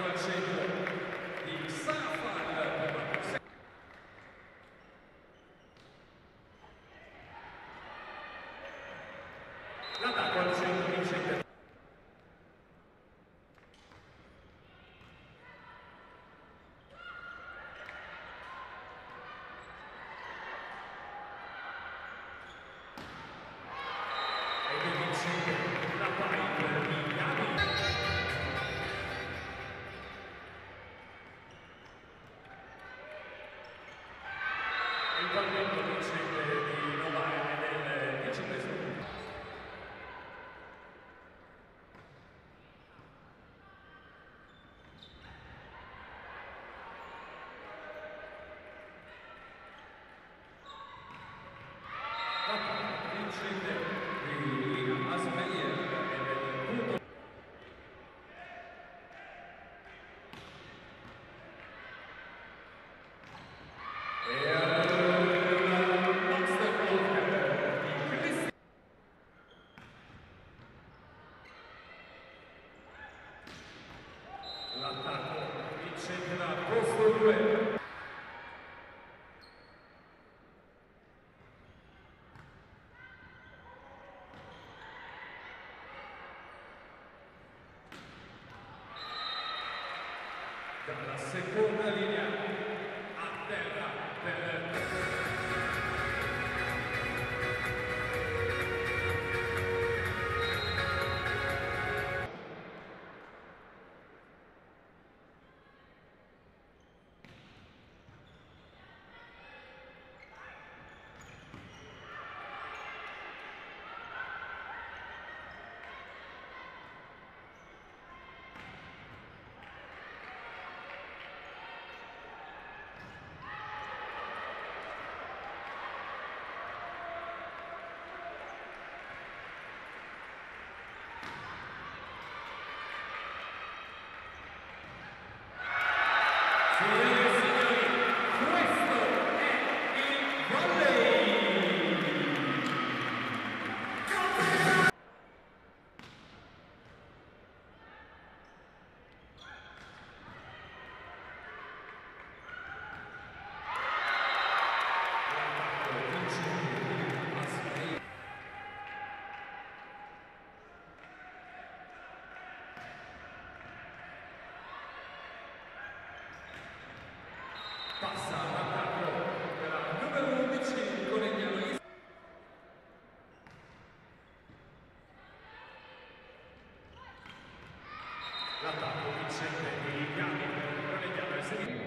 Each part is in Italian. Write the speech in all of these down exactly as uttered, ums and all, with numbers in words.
al centro di Safan. L'attacco al centro di Centro. Il palmento vincente di Novara nel diciottesimo minuto. Vincente di Lina Asmeyer nel punto. L'attacco vincente da posto due. Dalla seconda linea a terra per passa l'attacco della numero undici Conegliano. L'attacco vincente di Gami per Conegliano e Sevilla.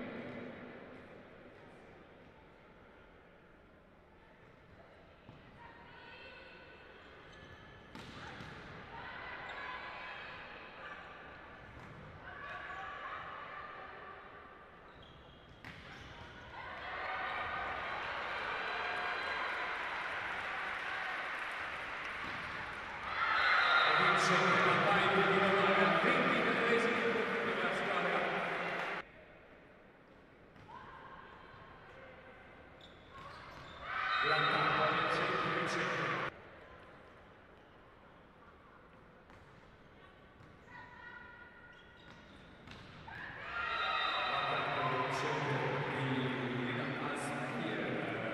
L'attacco al centro del centro. L'attacco al centro di Lina Asmeyer.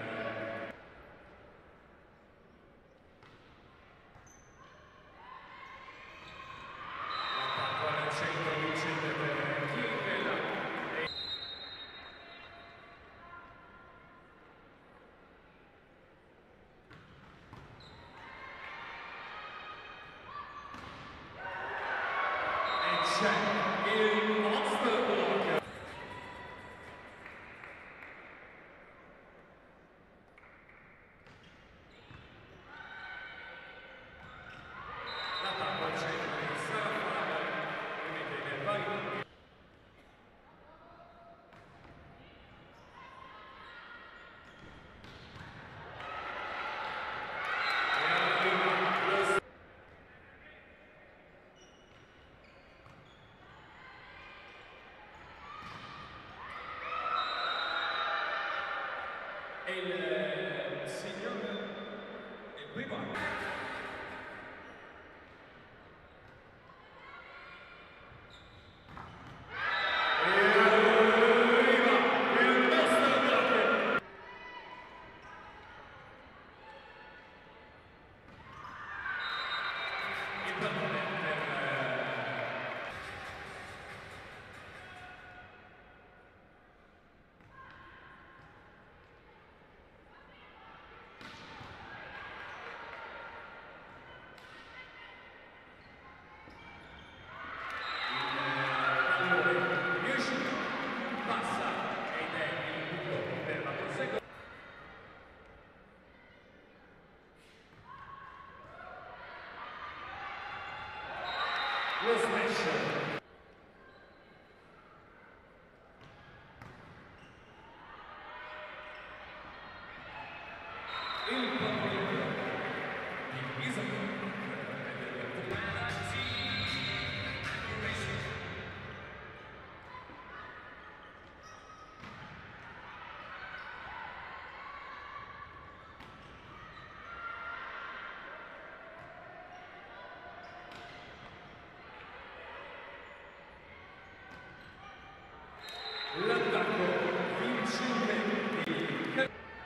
L'attacco al centro vincente per Chievella. C'è il Monster Block. L'attacco al centro di Safan rimette nel vaglio. E il signor il primo L'attacco vincente di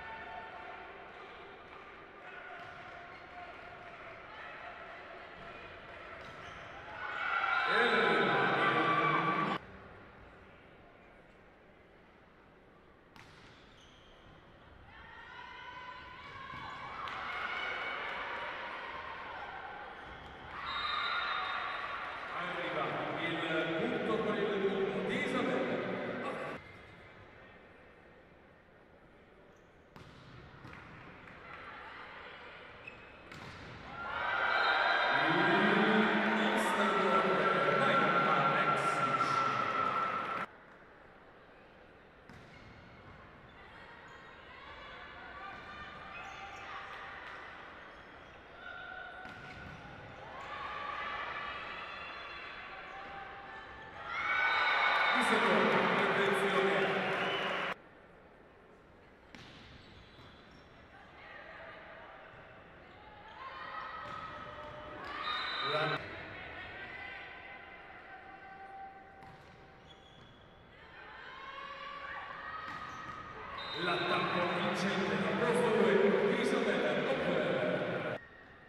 l'attacco vincente al posto due Isabella Opera.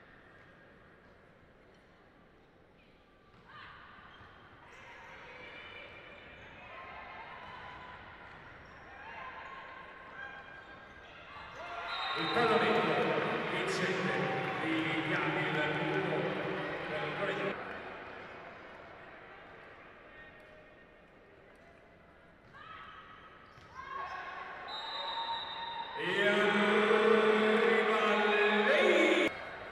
Il Parlamento vincente di Yamil Ugo per Corea. E arriva lei!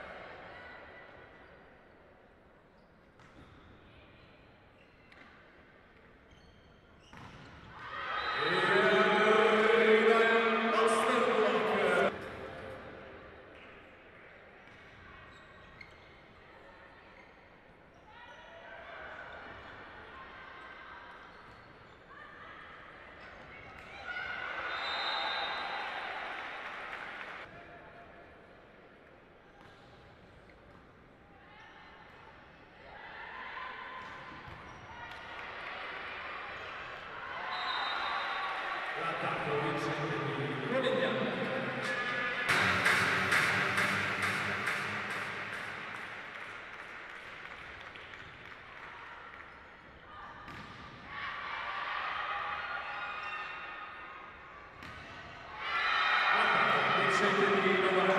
E arriva il Master Block! L'attacco vincente di Conegliano. L'attacco vincente di Novara.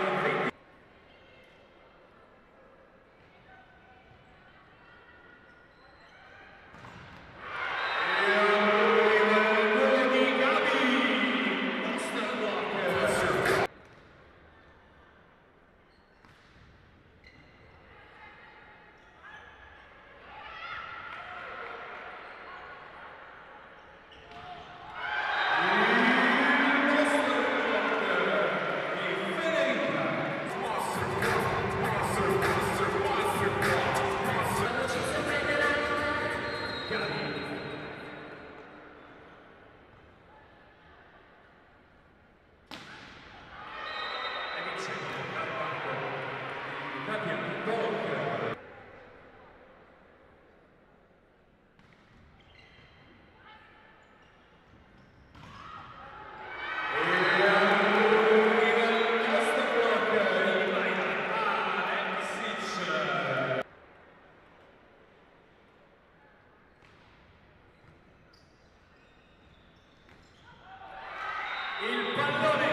Il pallone